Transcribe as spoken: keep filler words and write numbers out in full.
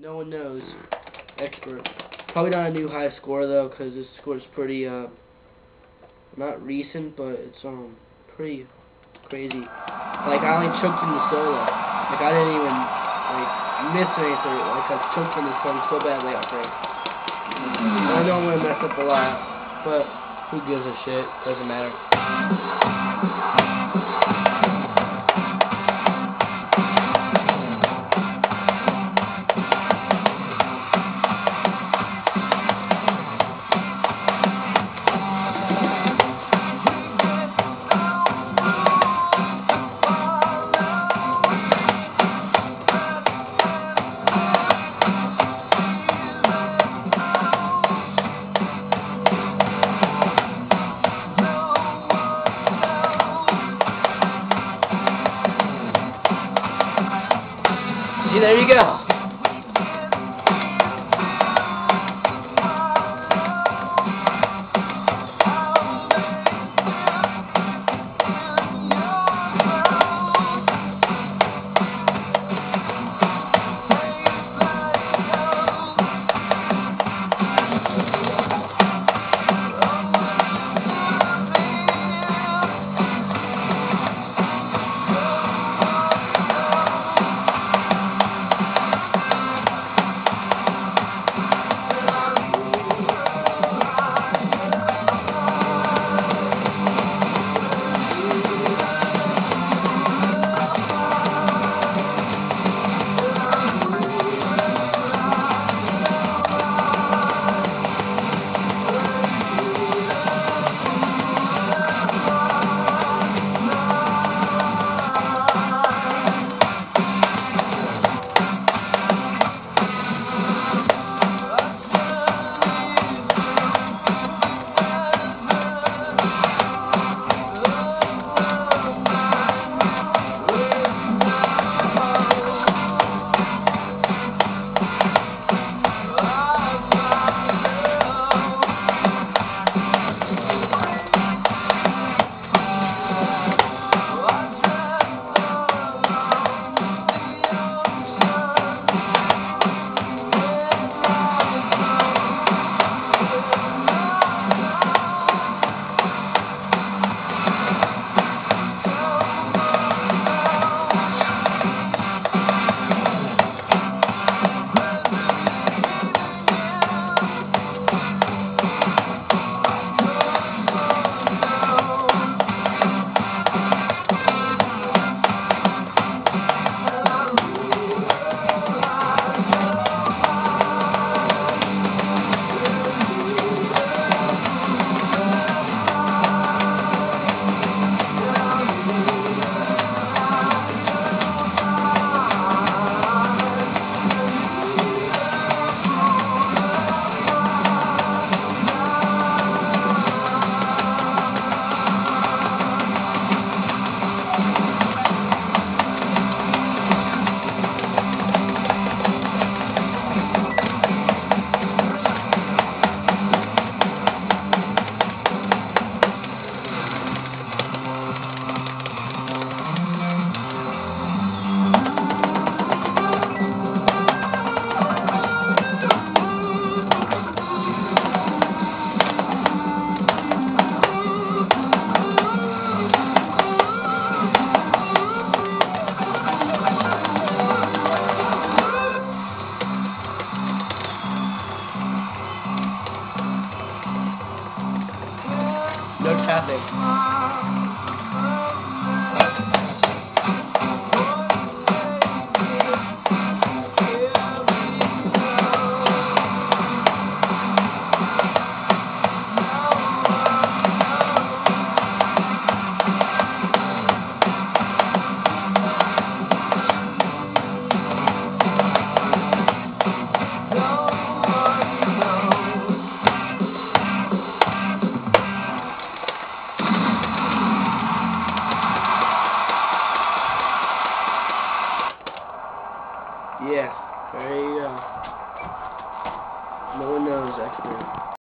No one knows. Expert. Probably not a new high score though, because this score is pretty uh not recent, but it's um pretty crazy. Like I only choked in the solo. Like I didn't even like miss anything. Like I choked in the song so badly out there. I know I'm gonna mess up a lot, but who gives a shit? Doesn't matter. See, there you go.